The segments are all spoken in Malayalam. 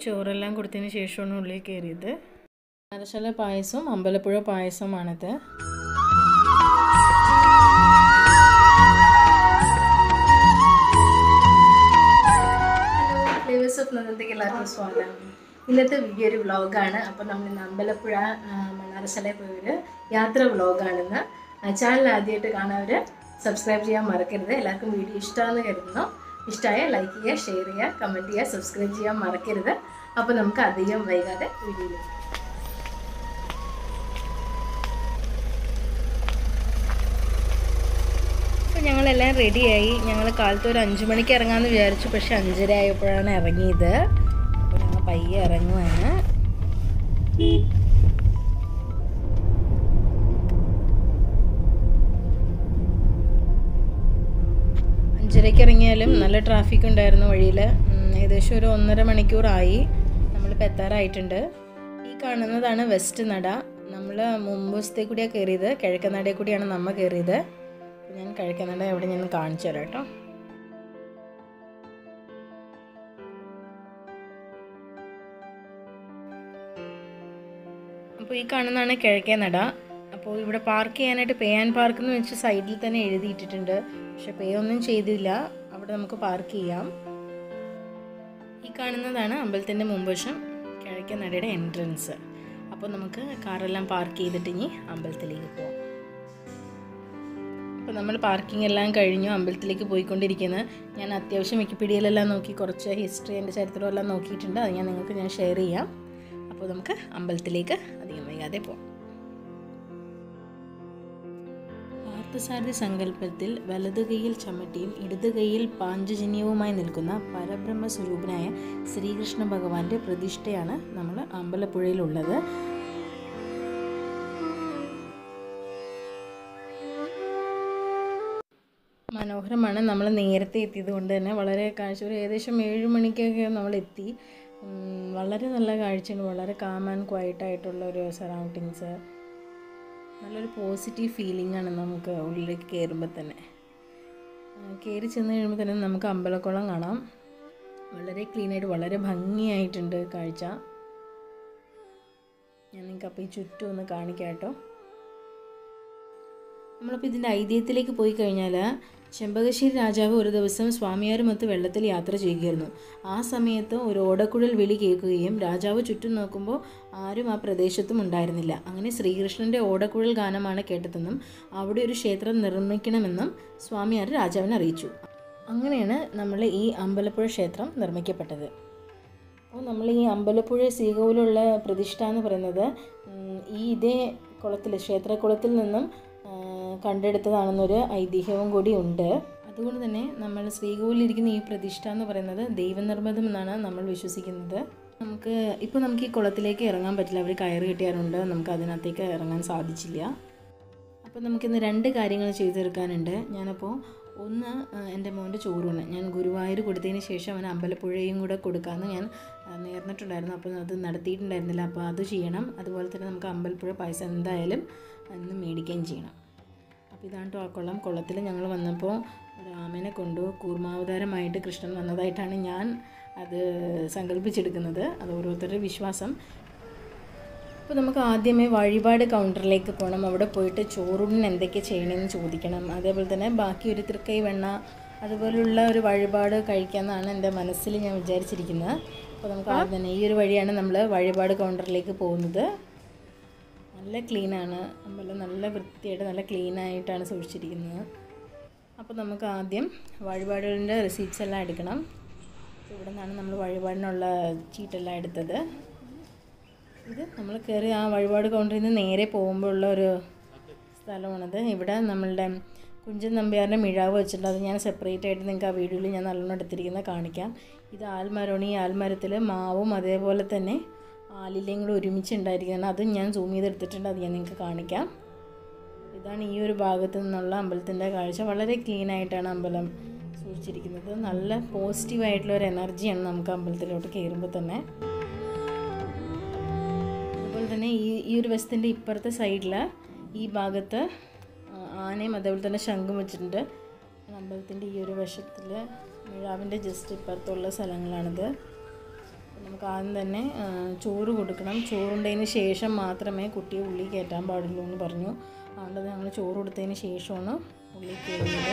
ചോറെല്ലാം കൊടുത്തതിന് ശേഷമാണ് ഉള്ളിൽ കയറിയത്. അരശല പായസം, അമ്പലപ്പുഴ പായസമാണിത്. ഫ്ലേവേഴ്സ് ഓഫ് നന്ദത്തേക്ക് എല്ലാവർക്കും സ്വാഗതം. ഇന്നത്തെ വീഡിയോ ഒരു വ്ളോഗാണ്. അപ്പോൾ നമ്മൾ ഇന്ന് അമ്പലപ്പുഴ മണ്ണാറശാലയിൽ പോയൊരു യാത്ര വ്ളോഗാണെന്ന്. ചാനൽ ആദ്യമായിട്ട് കാണാൻ സബ്സ്ക്രൈബ് ചെയ്യാൻ മറക്കരുത്. എല്ലാവർക്കും വീഡിയോ ഇഷ്ടമാണെന്ന് കരുതുന്നു. ഇഷ്ടമായ ലൈക്ക് ചെയ്യുക, ഷെയർ ചെയ്യുക, കമൻറ്റ് ചെയ്യുക, സബ്സ്ക്രൈബ് ചെയ്യാൻ മറക്കരുത്. അപ്പോൾ നമുക്ക് അധികം വൈകാതെ വീഡിയോയിൽ ഞങ്ങളെല്ലാം റെഡിയായി. ഞങ്ങൾ കാലത്ത് ഒരു 5 മണിക്ക് ഇറങ്ങാമെന്ന് വിചാരിച്ചു. പക്ഷെ 5:30 ആയപ്പോഴാണ് ഇറങ്ങിയത്. അപ്പോൾ ഞങ്ങൾ പയ്യെ ഇറങ്ങുവാണ്. 5:30 ഇറങ്ങിയാലും നല്ല ട്രാഫിക് ഉണ്ടായിരുന്നു വഴിയിൽ. ഏകദേശം ഒരു 1.5 മണിക്കൂറായി. നമ്മളിപ്പോൾ എത്താറായിട്ടുണ്ട്. ഈ കാണുന്നതാണ് വെസ്റ്റ് നട. നമ്മൾ മുമ്പത്തെ കൂടിയാണ് കയറിയത്. കിഴക്കൻ നടയിൽ കൂടിയാണ് നമ്മൾ കയറിയത്. ഞാൻ കിഴക്കൻ എവിടെ ഞാൻ കാണിച്ചു തരാം കേട്ടോ. അപ്പോൾ ഈ കാണുന്നതാണ് കിഴക്കേ നട. അപ്പോൾ ഇവിടെ പാർക്ക് ചെയ്യാനായിട്ട് പേ ആൻഡ് പാർക്ക് എന്ന് വെച്ച് സൈഡിൽ തന്നെ എഴുതിയിട്ടിട്ടുണ്ട്. പക്ഷെ പേ ഒന്നും ചെയ്തില്ല. അവിടെ നമുക്ക് പാർക്ക് ചെയ്യാം. ഈ കാണുന്നതാണ് അമ്പലത്തിൻ്റെ മുൻവശം, കിഴക്കേ നടയുടെ എൻട്രൻസ്. അപ്പോൾ നമുക്ക് കാറെല്ലാം പാർക്ക് ചെയ്തിട്ട് ഇനി അമ്പലത്തിലേക്ക് പോകാം. അപ്പോൾ നമ്മൾ പാർക്കിംഗ് എല്ലാം കഴിഞ്ഞു. അമ്പലത്തിലേക്ക് പോയിക്കൊണ്ടിരിക്കുന്നത്. ഞാൻ അത്യാവശ്യം വിക്കിപീഡിയയിലെല്ലാം നോക്കി കുറച്ച് ഹിസ്റ്ററി എൻ്റെ ചരിത്രമെല്ലാം നോക്കിയിട്ടുണ്ട്. അത് നിങ്ങൾക്ക് ഷെയർ ചെയ്യാം. അപ്പോൾ നമുക്ക് അമ്പലത്തിലേക്ക് അധികം വൈകാതെ പോകാം. പാർത്ഥസാരഥി സങ്കല്പത്തിൽ വലതു കൈയിൽ ചമ്മട്ടിയും ഇടതു കൈയിൽ പാഞ്ചജന്യവുമായി നിൽക്കുന്ന പരബ്രഹ്മ സ്വരൂപനായ ശ്രീകൃഷ്ണ ഭഗവാന്റെ പ്രതിഷ്ഠയാണ് നമ്മൾ അമ്പലപ്പുഴയിലുള്ളത്. മനോഹരമാണ്. നമ്മൾ നേരത്തെ എത്തിയത് കൊണ്ട് തന്നെ വളരെ കാഴ്ച, ഒരു ഏകദേശം 7 മണിക്കൊക്കെ നമ്മൾ എത്തി. വളരെ നല്ല കാഴ്ചയാണ്. വളരെ കാം ആൻഡ് ക്വയറ്റ് ആയിട്ടുള്ള ഒരു സറൗണ്ടിങ്സ്. നല്ലൊരു പോസിറ്റീവ് ഫീലിംഗ് ആണ് നമുക്ക് ഉള്ളിലേക്ക് കയറുമ്പോൾ തന്നെ. കയറി ചെന്ന് കഴിയുമ്പോൾ തന്നെ നമുക്ക് അമ്പലക്കുളം കാണാം. വളരെ ക്ലീനായിട്ട് വളരെ ഭംഗിയായിട്ടുണ്ട് കാഴ്ച. ഞാൻ നിങ്ങൾക്ക് അപ്പോൾ ഈ ചുറ്റും ഒന്ന് കാണിക്കാം കേട്ടോ. നമ്മളിപ്പോൾ ഇതിൻ്റെ ഐതിഹ്യത്തിലേക്ക് പോയി കഴിഞ്ഞാൽ, ചെമ്പകശ്ശേരി രാജാവ് ഒരു ദിവസം സ്വാമിയാരുമൊത്ത് വെള്ളത്തിൽ യാത്ര ചെയ്യുകയായിരുന്നു. ആ സമയത്ത് ഒരു ഓടക്കുഴൽ വിളി കേൾക്കുകയും രാജാവ് ചുറ്റും നോക്കുമ്പോൾ ആരും ആ പ്രദേശത്തും ഉണ്ടായിരുന്നില്ല. അങ്ങനെ ശ്രീകൃഷ്ണൻ്റെ ഓടക്കുഴൽ ഗാനമാണ് കേട്ടതെന്നും അവിടെ ഒരു ക്ഷേത്രം നിർമ്മിക്കണമെന്നും സ്വാമിയാർ രാജാവിനെ അറിയിച്ചു. അങ്ങനെയാണ് നമ്മൾ ഈ അമ്പലപ്പുഴ ക്ഷേത്രം നിർമ്മിക്കപ്പെട്ടത്. അപ്പോൾ നമ്മൾ ഈ അമ്പലപ്പുഴ ശ്രീകോവിലുള്ള പ്രതിഷ്ഠ എന്ന് പറയുന്നത് ഇതേ കുളത്തിൽ, ക്ഷേത്രക്കുളത്തിൽ നിന്നും കണ്ടെടുത്തതാണെന്നൊരു ഐതിഹ്യവും കൂടി ഉണ്ട്. അതുകൊണ്ട് തന്നെ നമ്മൾ ശ്രീകോവിലിരിക്കുന്ന ഈ പ്രതിഷ്ഠ എന്ന് പറയുന്നത് ദൈവനിർമ്മിതം എന്നാണ് നമ്മൾ വിശ്വസിക്കുന്നത്. നമുക്ക് ഈ കുളത്തിലേക്ക് ഇറങ്ങാൻ പറ്റില്ല. അവർ കയറ് കെട്ടിയാറുണ്ട്. നമുക്ക് അതിനകത്തേക്ക് ഇറങ്ങാൻ സാധിച്ചില്ല. അപ്പോൾ നമുക്കിന്ന് 2 കാര്യങ്ങൾ ചെയ്തു തീർക്കാനുണ്ട്. ഞാനപ്പോൾ ഒന്ന്, എൻ്റെ മോൻ്റെ ചോറൂണ് ഞാൻ ഗുരുവായൂർ കൊടുത്തതിന് ശേഷം അവന് അമ്പലപ്പുഴയും കൂടെ കൊടുക്കാമെന്ന് ഞാൻ നേർന്നിട്ടുണ്ടായിരുന്നു. അപ്പോൾ അത് നടത്തിയിട്ടുണ്ടായിരുന്നില്ല. അപ്പോൾ അത് ചെയ്യണം. അതുപോലെ തന്നെ നമുക്ക് അമ്പലപ്പുഴ പായസം എന്തായാലും അന്ന് മേടിക്കുകയും ചെയ്യണം. അപ്പോൾ ഇതാണ് ആ കുളം. കുളത്തിൽ ഞങ്ങൾ വന്നപ്പോൾ രാമനെ കൊണ്ടു കൂർമാവതാരമായിട്ട് കൃഷ്ണൻ വന്നതായിട്ടാണ് ഞാൻ അത് സങ്കല്പിച്ചെടുക്കുന്നത്. അത് ഓരോരുത്തരുടെ വിശ്വാസം. അപ്പോൾ നമുക്ക് ആദ്യമേ വഴിപാട് കൗണ്ടറിലേക്ക് പോകണം. അവിടെ പോയിട്ട് ചോറൂണിന് എന്തൊക്കെ ചെയ്യണമെന്ന് ചോദിക്കണം. അതേപോലെ തന്നെ ബാക്കി ഒരു തൃക്കൈ വെണ്ണ അതുപോലുള്ള ഒരു വഴിപാട് കഴിക്കാമെന്നാണ് എൻ്റെ മനസ്സിൽ ഞാൻ വിചാരിച്ചിരിക്കുന്നത്. അപ്പോൾ നമുക്ക് ആദ്യം തന്നെ ഈ ഒരു വഴിയാണ് നമ്മൾ വഴിപാട് കൗണ്ടറിലേക്ക് പോകുന്നത്. നല്ല ക്ലീനാണ് അമ്പലം. നല്ല വൃത്തിയായിട്ട് നല്ല ക്ലീനായിട്ടാണ് സൂക്ഷിച്ചിരിക്കുന്നത്. അപ്പോൾ നമുക്ക് ആദ്യം വഴിപാടുകളുടെ റിസീപ്റ്റ്സ് എല്ലാം എടുക്കണം. ഇവിടെ നിന്നാണ് നമ്മൾ വഴിപാടിനുള്ള ചീട്ടെല്ലാം എടുത്തത്. ഇത് നമ്മൾ കയറി ആ വഴിപാട് കൗണ്ടറിൽ നിന്ന് നേരെ പോകുമ്പോൾ ഉള്ള ഒരു സ്ഥലമാണത്. ഇവിടെ നമ്മളുടെ കുഞ്ചൻ നമ്പ്യാറിൻ്റെ മിഴാവ് വെച്ചിട്ടുണ്ട്. അത് ഞാൻ സെപ്പറേറ്റ് ആയിട്ട് നിങ്ങൾക്ക് ആ വീഡിയോയിൽ ഞാൻ നല്ലോണം എടുത്തിരിക്കുന്നത് കാണിക്കാം. ഇത് ആൽമരമാണ്. ഈ ആൽമരത്തിൽ മാവും അതേപോലെ തന്നെ ആലിലയും കൂടെ ഒരുമിച്ചുണ്ടായിരിക്കുകയാണ്. അതും ഞാൻ സൂം ചെയ്തെടുത്തിട്ടുണ്ട്. അത് ഞാൻ നിങ്ങൾക്ക് കാണിക്കാം. ഇതാണ് ഈ ഒരു ഭാഗത്ത് നിന്നുള്ള അമ്പലത്തിൻ്റെ കാഴ്ച. വളരെ ക്ലീനായിട്ടാണ് അമ്പലം സൂക്ഷിച്ചിരിക്കുന്നത്. നല്ല പോസിറ്റീവായിട്ടുള്ള ഒരു എനർജിയാണ് നമുക്ക് അമ്പലത്തിലോട്ട് കയറുമ്പോൾ തന്നെ. അതുപോലെ തന്നെ ഈ ഒരു വശത്തിൻ്റെ ഇപ്പുറത്തെ സൈഡിൽ ഈ ഭാഗത്ത് ആനയും അതേപോലെ തന്നെ ശംഖും വെച്ചിട്ടുണ്ട്. അമ്പലത്തിൻ്റെ ഈ ഒരു വശത്തിൽ മിഴാവിൻ്റെ ജസ്റ്റ് ഇപ്പുറത്തുള്ള സ്ഥലങ്ങളാണിത്. നമുക്ക് ആദ്യം തന്നെ ചോറ് കൊടുക്കണം. ചോറുണ്ടതിന് ശേഷം മാത്രമേ കുട്ടിയെ ഉള്ളിൽ കയറ്റാൻ പാടുള്ളൂ എന്ന് പറഞ്ഞു. അതുകൊണ്ട് ഞങ്ങൾ ചോറ് കൊടുത്തതിന് ശേഷമാണ് ഉള്ളിൽ കയറുന്നത്.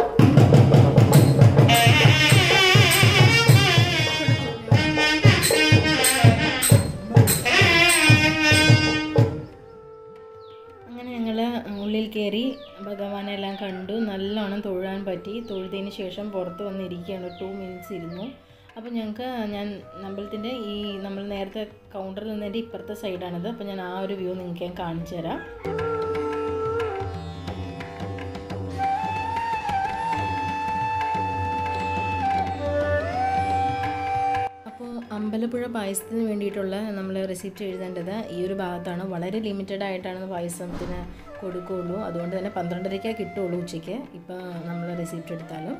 അങ്ങനെ ഞങ്ങൾ ഉള്ളിൽ കയറി ഭഗവാനെ എല്ലാം കണ്ടു. നല്ലോണം തൊഴാൻ പറ്റി. തൊഴുതതിന് ശേഷം പുറത്ത് വന്നിരിക്കുകയാണ്. 2 മിനിറ്റ്സ് ഇരുന്നു. അപ്പോൾ ഞാൻ അമ്പലത്തിൻ്റെ ഈ നമ്മൾ നേരത്തെ കൗണ്ടറിൽ നിന്നതിൻ്റെ ഇപ്പുറത്തെ സൈഡാണിത്. അപ്പോൾ ഞാൻ ആ ഒരു വ്യൂ നിങ്ങൾക്ക് ഞാൻ കാണിച്ചു തരാം. അപ്പോൾ അമ്പലപ്പുഴ പായസത്തിന് വേണ്ടിയിട്ടുള്ള നമ്മൾ റെസിപ്റ്റ് എഴുതേണ്ടത് ഈ ഒരു ഭാഗത്താണ്. വളരെ ലിമിറ്റഡ് ആയിട്ടാണ് പായസത്തിന് കൊടുക്കുകയുള്ളൂ. അതുകൊണ്ട് തന്നെ 12:30 കിട്ടുള്ളൂ ഉച്ചയ്ക്ക്. ഇപ്പോൾ നമ്മൾ റെസിപ്റ്റ് എടുത്താലും.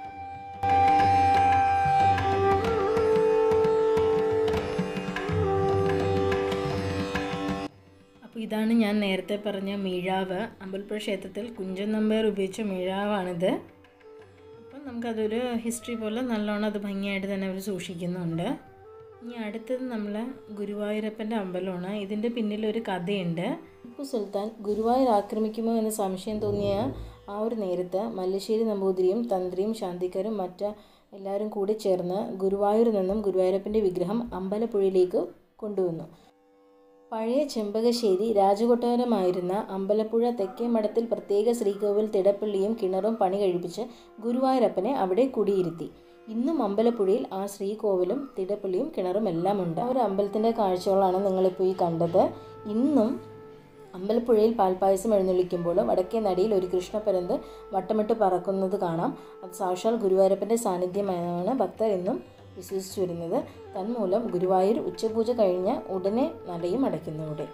അപ്പോൾ ഇതാണ് ഞാൻ നേരത്തെ പറഞ്ഞ മിഴാവ്. അമ്പലപ്പുഴ ക്ഷേത്രത്തിൽ കുഞ്ചൻ നമ്പ്യാർ ഉപയോഗിച്ച മിഴാവാണിത്. അപ്പം നമുക്കതൊരു ഹിസ്റ്ററി പോലെ നല്ലോണം അത് ഭംഗിയായിട്ട് തന്നെ അവർ സൂക്ഷിക്കുന്നുണ്ട്. ഇനി അടുത്തത് നമ്മൾ ഗുരുവായൂരപ്പൻ്റെ അമ്പലമാണ്. ഇതിൻ്റെ പിന്നിലൊരു കഥയുണ്ട്. ടിപ്പു സുൽത്താൻ ഗുരുവായൂർ ആക്രമിക്കുമോ എന്ന് സംശയം തോന്നിയ ആ ഒരു നേരത്ത് മല്ലശ്ശേരി നമ്പൂതിരിയും തന്ത്രിയും ശാന്തിക്കാരും എല്ലാവരും കൂടി ചേർന്ന് ഗുരുവായൂരിൽ നിന്നും ഗുരുവായൂരപ്പൻ്റെ വിഗ്രഹം അമ്പലപ്പുഴയിലേക്ക് കൊണ്ടുവന്നു. പഴയ ചെമ്പകശ്ശേരി രാജകൊട്ടാരമായിരുന്ന അമ്പലപ്പുഴ തെക്കേ മഠത്തിൽ പ്രത്യേക ശ്രീകോവിൽ തിടപ്പള്ളിയും കിണറും പണി കഴിപ്പിച്ച് ഗുരുവായൂരപ്പനെ അവിടെ കുടിയിരുത്തി. ഇന്നും അമ്പലപ്പുഴയിൽ ആ ശ്രീകോവിലും തിടപ്പള്ളിയും കിണറും എല്ലാം ഉണ്ട്. ആ ഒരു അമ്പലത്തിൻ്റെ കാഴ്ചകളാണ് നിങ്ങളിപ്പോൾ ഈ കണ്ടത്. ഇന്നും അമ്പലപ്പുഴയിൽ പാൽപ്പായസം എഴുന്നള്ളിക്കുമ്പോൾ വടക്കേ നടിയിൽ ഒരു കൃഷ്ണപ്പരുന്ത് വട്ടമിട്ട് പറക്കുന്നത് കാണാം. അത് സാക്ഷാൽ ഗുരുവായൂരപ്പൻ്റെ സാന്നിധ്യമാണ് ഭക്തർ എന്നും വിശ്വസിച്ചു വരുന്നത്. തന്മൂലം ഗുരുവായൂർ ഉച്ചപൂജ കഴിഞ്ഞ ഉടനെ നടയും അടയ്ക്കുന്നതോടെ.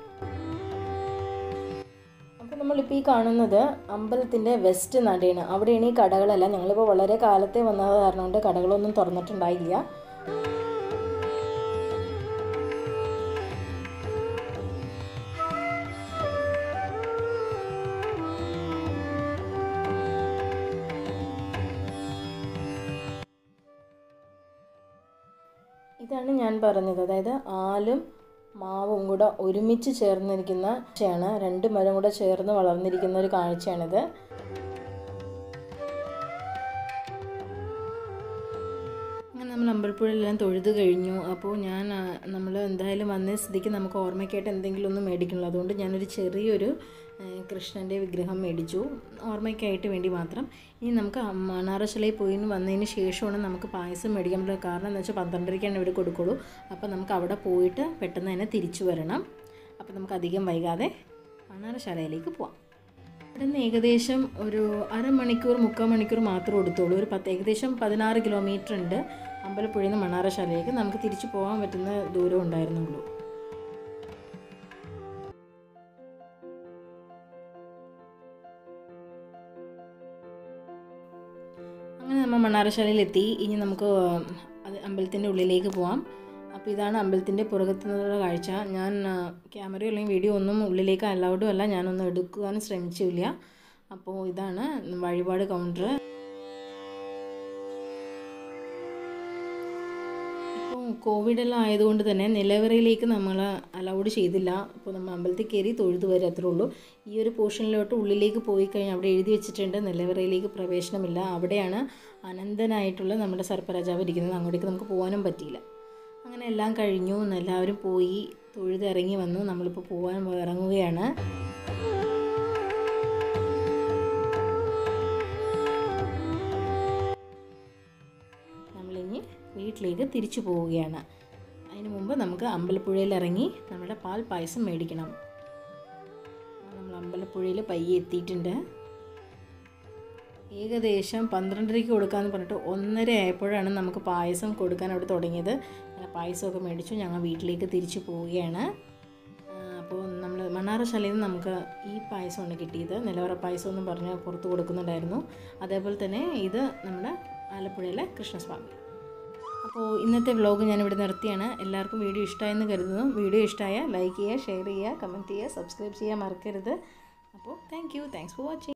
അപ്പോൾ നമ്മളിപ്പോൾ ഈ കാണുന്നത് അമ്പലത്തിൻ്റെ വെസ്റ്റ് നടയാണ്. അവിടെയാണ് ഈ കടകളെല്ലാം. ഞങ്ങളിപ്പോൾ വളരെ കാലത്തെ വന്നത് കാരണം കൊണ്ട് കടകളൊന്നും തുറന്നിട്ടുണ്ടായില്ല. ഇതാണ് ഞാൻ പറഞ്ഞത്. അതായത് ആലും മാവും കൂടെ ഒരുമിച്ച് ചേർന്നിരിക്കുന്ന കാഴ്ചയാണ്. 2 മരം കൂടെ ചേർന്ന് വളർന്നിരിക്കുന്ന ഒരു കാഴ്ചയാണിത്. അങ്ങനെ നമ്മൾ അമ്പലപ്പുഴയിലെല്ലാം തൊഴുത് കഴിഞ്ഞു. അപ്പോൾ നമ്മൾ എന്തായാലും വന്ന സ്ഥിതിക്ക് നമുക്ക് ഓർമ്മയ്ക്കായിട്ട് എന്തെങ്കിലും ഒന്ന് മേടിക്കണമല്ലോ. അതുകൊണ്ട് ഞാനൊരു ചെറിയൊരു കൃഷ്ണൻ്റെ വിഗ്രഹം മേടിച്ചു, ഓർമ്മയ്ക്കായിട്ട് വേണ്ടി മാത്രം. ഇനി നമുക്ക് മണ്ണാറശാലയിൽ പോയി വന്നതിന് ശേഷമാണ് നമുക്ക് പായസം മേടിക്കാൻ പറ്റുന്നത്. കാരണം എന്താ വെച്ചാൽ 12:30 ഇവിടെ കൊടുക്കുള്ളൂ. അപ്പോൾ നമുക്ക് അവിടെ പോയിട്ട് പെട്ടെന്ന് തന്നെ തിരിച്ചു വരണം. അപ്പോൾ നമുക്ക് അധികം വൈകാതെ മണ്ണാറശാലയിലേക്ക് പോവാം. ഇവിടെ നിന്ന് ഏകദേശം ഒരു അരമണിക്കൂർ 3/4 മണിക്കൂർ മാത്രമേ എടുത്തുള്ളൂ. ഏകദേശം 16 കിലോമീറ്റർ ഉണ്ട് അമ്പലപ്പുഴയിൽ നിന്ന് മണ്ണാറശാലയിലേക്ക്. നമുക്ക് തിരിച്ചു പോകാൻ പറ്റുന്ന ദൂരം ഉണ്ടായിരുന്നുള്ളൂ. അങ്ങനെ നമ്മൾ മണ്ണാറശാലയിലെത്തി. ഇനി നമുക്ക് അമ്പലത്തിൻ്റെ ഉള്ളിലേക്ക് പോവാം. അപ്പോൾ ഇതാണ് അമ്പലത്തിൻ്റെ പുറകത്തു നിന്നുള്ള കാഴ്ച. ഞാൻ ക്യാമറയോ അല്ലെങ്കിൽ വീഡിയോ ഒന്നും ഉള്ളിലേക്ക് അലൗഡും അല്ല, ഞാനൊന്നും എടുക്കാനും ശ്രമിച്ചില്ല. അപ്പോൾ ഇതാണ് വഴിപാട് കൗണ്ടർ. ഇപ്പോൾ കോവിഡെല്ലാം ആയതുകൊണ്ട് തന്നെ നിലവറയിലേക്ക് നമ്മൾ അലൗഡ് ചെയ്തില്ല. അപ്പോൾ നമ്മൾ അമ്പലത്തിൽ കയറി തൊഴുത് വരെ അത്രേ ഉള്ളൂ. ഈ ഒരു പോർഷനിലോട്ട് ഉള്ളിലേക്ക് പോയി കഴിഞ്ഞാൽ അവിടെ എഴുതി വെച്ചിട്ടുണ്ട് നിലവറയിലേക്ക് പ്രവേശനമില്ല. അവിടെയാണ് അനന്തനായിട്ടുള്ള നമ്മുടെ സർപ്പരാജാവ് ഇരിക്കുന്നത്. അങ്ങോട്ടേക്ക് നമുക്ക് പോകാനും പറ്റിയില്ല. അങ്ങനെ എല്ലാം കഴിഞ്ഞു, എല്ലാവരും പോയി തൊഴുത് ഇറങ്ങി വന്നു. നമ്മളിപ്പോൾ പോകാൻ ഇറങ്ങുകയാണ്. നമ്മളിനി വീട്ടിലേക്ക് തിരിച്ചു പോവുകയാണ്. അതിന് മുമ്പ് നമുക്ക് അമ്പലപ്പുഴയിൽ ഇറങ്ങി നമ്മുടെ പാൽ പായസം മേടിക്കണം. നമ്മൾ അമ്പലപ്പുഴയിൽ പയ്യെ എത്തിയിട്ടുണ്ട്. ഏകദേശം 12:30 കൊടുക്കാമെന്ന് പറഞ്ഞിട്ട് 1:30 ആയപ്പോഴാണ് നമുക്ക് പായസം കൊടുക്കാൻ അവിടെ തുടങ്ങിയത്. അങ്ങനെ പായസമൊക്കെ മേടിച്ചു ഞങ്ങൾ വീട്ടിലേക്ക് തിരിച്ചു പോവുകയാണ്. അപ്പോൾ നമ്മൾ മണ്ണാറശാലയിൽ നിന്ന് നമുക്ക് ഈ പായസമാണ് കിട്ടിയത്. നിലവറ പായസം എന്ന് പറഞ്ഞ് പുറത്ത് കൊടുക്കുന്നുണ്ടായിരുന്നു. അതേപോലെ തന്നെ ഇത് നമ്മുടെ ആലപ്പുഴയിലെ കൃഷ്ണസ്വാമി. അപ്പോൾ ഇന്നത്തെ വ്ലോഗ് ഞാനിവിടെ നിർത്തിയാണ്. എല്ലാവർക്കും വീഡിയോ ഇഷ്ടമായെന്ന് കരുതുന്നു. വീഡിയോ ഇഷ്ടമായ ലൈക്ക് ചെയ്യുക, ഷെയർ ചെയ്യുക, കമൻറ്റ് ചെയ്യുക, സബ്സ്ക്രൈബ് ചെയ്യാൻ മറക്കരുത്. അപ്പോൾ താങ്ക്സ് ഫോർ വാച്ചിങ്.